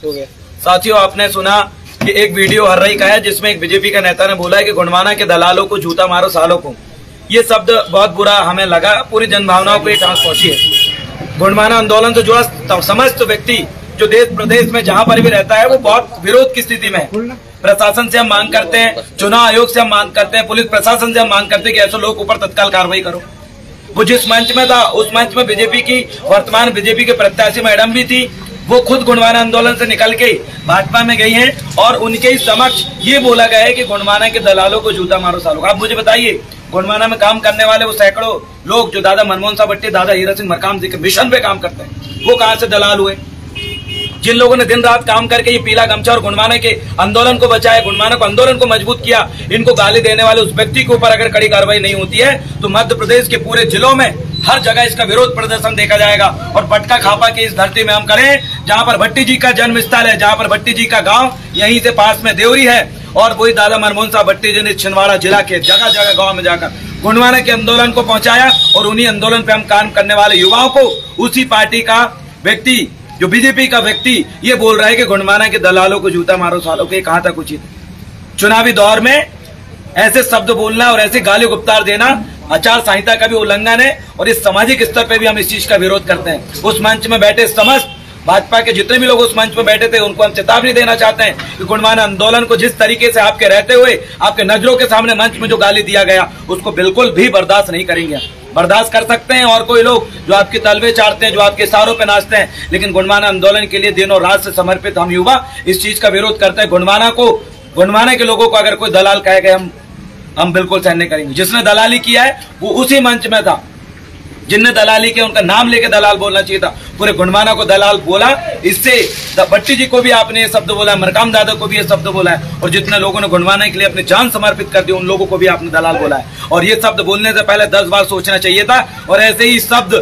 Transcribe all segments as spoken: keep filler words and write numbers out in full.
हो गया। साथियों, आपने सुना कि एक वीडियो हर रही का है जिसमें एक बीजेपी का नेता ने बोला है कि गुणवाना के दलालों को जूता मारो सालों को। ये शब्द बहुत बुरा हमें लगा, पूरी जनभावनाओं को ये ठेस पहुंची है। गुणवाना आंदोलन से जुड़ा समस्त व्यक्ति जो देश प्रदेश में जहां पर भी रहता है वो बहुत विरोध की स्थिति में है। प्रशासन से हम मांग करते हैं, चुनाव आयोग से हम मांग करते हैं, पुलिस प्रशासन से हम मांग करते हैं कि ऐसे लोग ऊपर तत्काल कार्रवाई करो। वो जिस मंच में था उस मंच में बीजेपी की वर्तमान बीजेपी के प्रत्याशी मैडम भी थी, वो खुद गुणवाना आंदोलन से निकल के भाजपा में गई हैं और उनके ही समक्ष ये बोला गया है कि गुणवाना के दलालों को जूता मारो सालों। आप मुझे बताइए, गुणवाना में काम करने वाले वो सैकड़ों लोग जो दादा मनमोहन साहब भट्टी, दादा हीरा सिंह मरकाम जी के मिशन पे काम करते हैं, वो कहां से दलाल हुए? जिन लोगों ने दिन रात काम करके ये पीला गमछा और गुणवाना के आंदोलन को बचाया, गुणवाना को आंदोलन को मजबूत किया, इनको गाली देने वाले उस व्यक्ति के ऊपर अगर कड़ी कार्रवाई नहीं होती है तो मध्य प्रदेश के पूरे जिलों में हर जगह इसका विरोध प्रदर्शन देखा जाएगा। और पटका खापा की इस धरती में हम करें जहां पर भट्टी जी का जन्म स्थल है, जहां पर भट्टी जी का गांव यहीं से पास में देवरी है, और वही दादा मनमोहन साहब भट्टी जी ने छिंदवाड़ा जिला के जगह जगह गाँव में जाकर गुणवाना के आंदोलन को पहुंचाया। और उन्हीं आंदोलन पे हम काम करने वाले युवाओं को उसी पार्टी का व्यक्ति, जो बीजेपी का व्यक्ति, ये बोल रहा है कि गुणवाना के दलालों को जूता मारो सालों के, कहां तक उचित है? चुनावी दौर में ऐसे शब्द बोलना और ऐसे गाली गुप्तार देना आचार संहिता का भी उल्लंघन है, और इस सामाजिक स्तर पे भी हम इस चीज का विरोध करते हैं। उस मंच में बैठे समस्त भाजपा के जितने भी लोग उस मंच में बैठे थे उनको हम चेतावनी देना चाहते हैं कि गुणवाना आंदोलन को जिस तरीके से आपके रहते हुए आपके नजरों के सामने मंच में जो गाली दिया गया उसको बिल्कुल भी बर्दाश्त नहीं करेंगे। बर्दाश्त कर सकते हैं और कोई लोग जो आपके तलवे चाटते हैं, जो आपके इशारों पे नाचते हैं, लेकिन गुणवाना आंदोलन के लिए दिनों रात से समर्पित हम युवा इस चीज का विरोध करते हैं। गुणवाना को, गुणवाना के लोगों को अगर कोई दलाल कहे गए हम हम बिल्कुल सहन नहीं करेंगे। जिसने दलाली किया है वो उसी मंच में था, जिनने दलाली किया उनका नाम लेके दलाल बोलना चाहिए था। पूरे गुणवाना को दलाल बोला, इससे भट्टी जी को भी आपने ये शब्द बोला, मरकाम दादा को भी ये शब्द बोला है, और जितने लोगों ने गुणवाना के लिए अपनी जान समर्पित कर दी उन लोगों को भी आपने दलाल बोला है। और ये शब्द बोलने से पहले दस बार सोचना चाहिए था। और ऐसे ही शब्द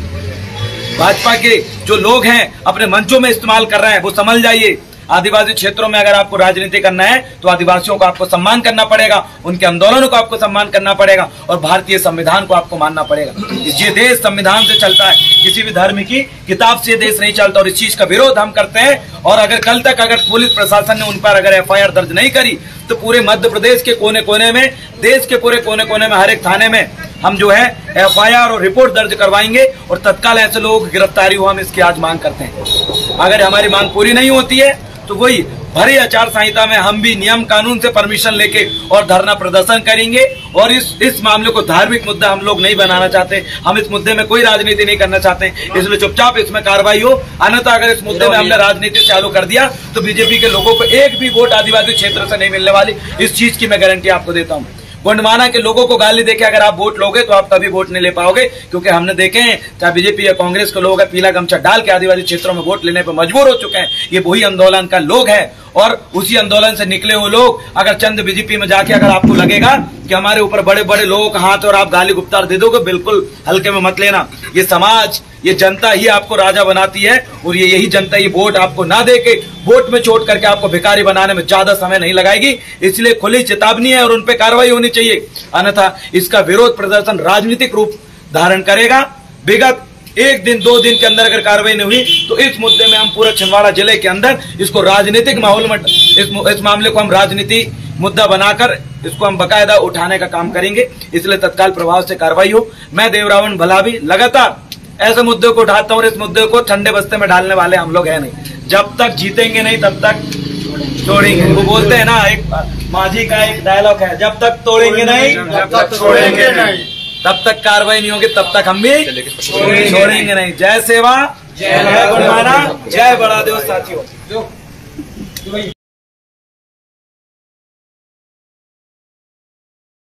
भाजपा के जो लोग हैं अपने मंचों में इस्तेमाल कर रहे हैं, वो समझ जाइए। आदिवासी क्षेत्रों में अगर आपको राजनीति करना है तो आदिवासियों को आपको सम्मान करना पड़ेगा, उनके आंदोलनों को आपको सम्मान करना पड़ेगा, और भारतीय संविधान को आपको मानना पड़ेगा। ये देश संविधान से चलता है, किसी भी धर्म की किताब से देश नहीं चलता, और इस चीज का विरोध हम करते हैं। और अगर कल तक अगर पुलिस प्रशासन ने उन पर अगर एफ आई आर दर्ज नहीं करी तो पूरे मध्य प्रदेश के कोने कोने में, देश के पूरे कोने कोने में, हर एक थाने में हम जो है एफ आई आर और रिपोर्ट दर्ज करवाएंगे, और तत्काल ऐसे लोगों की गिरफ्तारी हो, हम इसकी आज मांग करते हैं। अगर हमारी मांग पूरी नहीं होती है तो वही भरी आचार संहिता में हम भी नियम कानून से परमिशन लेके और धरना प्रदर्शन करेंगे। और इस इस मामले को धार्मिक मुद्दा हम लोग नहीं बनाना चाहते, हम इस मुद्दे में कोई राजनीति नहीं करना चाहते, इसलिए चुपचाप इसमें कार्रवाई हो। अन्यथा अगर इस मुद्दे में हमने राजनीति चालू कर दिया तो बीजेपी के लोगों को एक भी वोट आदिवासी क्षेत्र से नहीं मिलने वाली, इस चीज की मैं गारंटी आपको देता हूँ। गुणवाना के लोगों को गाली देके अगर आप वोट लोगे तो आप कभी वोट नहीं ले पाओगे, क्योंकि हमने देखे हैं चाहे बीजेपी या कांग्रेस के लोग पीला गमछा डाल के आदिवासी क्षेत्रों में वोट लेने पर मजबूर हो चुके हैं। ये वही आंदोलन का लोग है, और उसी आंदोलन से निकले हुए लोग अगर चंद बीजेपी में जाके अगर आपको लगेगा कि हमारे ऊपर बड़े बड़े लोगों का हाथ और आप गाली गुप्तार दे दोगे, बिल्कुल हल्के में मत लेना। ये समाज, ये जनता ही आपको राजा बनाती है, और ये यही जनता ये वोट आपको ना दे के वोट में चोट करके आपको भिखारी बनाने में ज्यादा समय नहीं लगाएगी। इसलिए खुली चेतावनी है और उन पे कार्रवाई होनी चाहिए, अन्यथा इसका विरोध प्रदर्शन राजनीतिक रूप धारण करेगा। विगत एक दिन दो दिन के अंदर अगर कार्रवाई नहीं हुई तो इस मुद्दे में हम पूरे छिंदवाड़ा जिले के अंदर इसको राजनीतिक माहौल में, इस, इस मामले को हम राजनीति मुद्दा बनाकर इसको हम बकायदा उठाने का काम करेंगे। इसलिए तत्काल प्रभाव से कार्रवाई हो। मैं देवरावण भलावी लगातार ऐसे मुद्दे को उठाता हूँ, और इस मुद्दे को ठंडे बस्ते में डालने वाले हम लोग हैं नहीं। जब तक जीतेंगे नहीं तब तक छोड़ेंगे। वो बोलते हैं ना, एक माझी का एक डायलॉग है, जब तक तोड़ेंगे नहीं तब तक छोड़ेंगे नहीं, तब तक कार्रवाई नहीं होगी तब तक हम भी छोड़ेंगे नहीं। जय सेवा, जय गुणवाना, जय बड़ा देव साथियों।